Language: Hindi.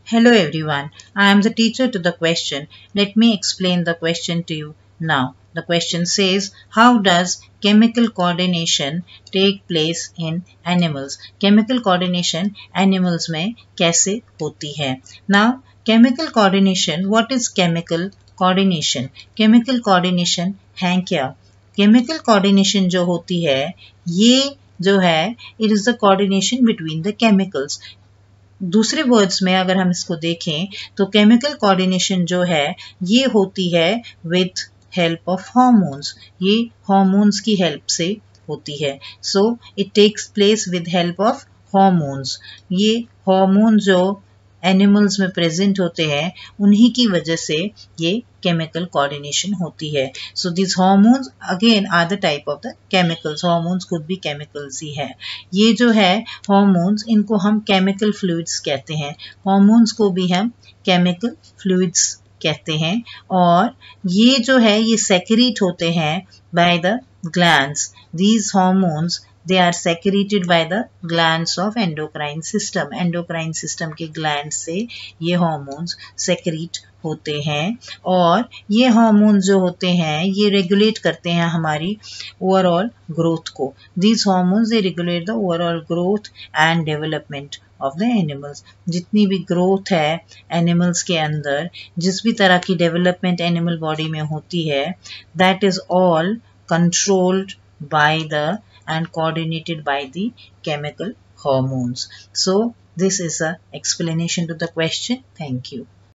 Hello everyone, I am the teacher to the question. Let me explain the question to you now. The question says, how does chemical coordination take place in animals? Chemical coordination animals में कैसे होती है? Now, chemical coordination, what is chemical coordination? Chemical coordination है क्या? Chemical coordination जो होती है, ये जो है, it is the coordination between the chemicals. दूसरे वर्ड्स में अगर हम इसको देखें तो केमिकल कोऑर्डिनेशन जो है ये होती है विथ हेल्प ऑफ हार्मोन्स। ये हार्मोन्स की हेल्प से होती है। So it takes place with help of hormones. ये हार्मोन जो एनिमल्स में प्रेजेंट होते हैं उन्हीं की वजह से ये केमिकल कोऑर्डिनेशन होती है। So this hormones again are the type of the chemicals. Hormones could भी केमिकल्स ही है। ये जो है हार्मोन्स, इनको हम केमिकल फ्लूइड्स कहते हैं। हार्मोन्स को भी हम केमिकल फ्लूइड्स कहते हैं और ये जो है ये सेक्रेट होते हैं by the glands. These hormones they are secreted by the glands of endocrine system. endocrine system के glands से ये hormones secrete होते हैं और ये hormones जो होते हैं ये regulate करते हैं हमारी overall growth को. These hormones they regulate the overall growth and development of the animals. जितनी भी growth है animals के अंदर, जिस भी तरह की development animal body में होती है, that is all controlled by the and coordinated by the chemical hormones. So this is a explanation to the question. Thank you.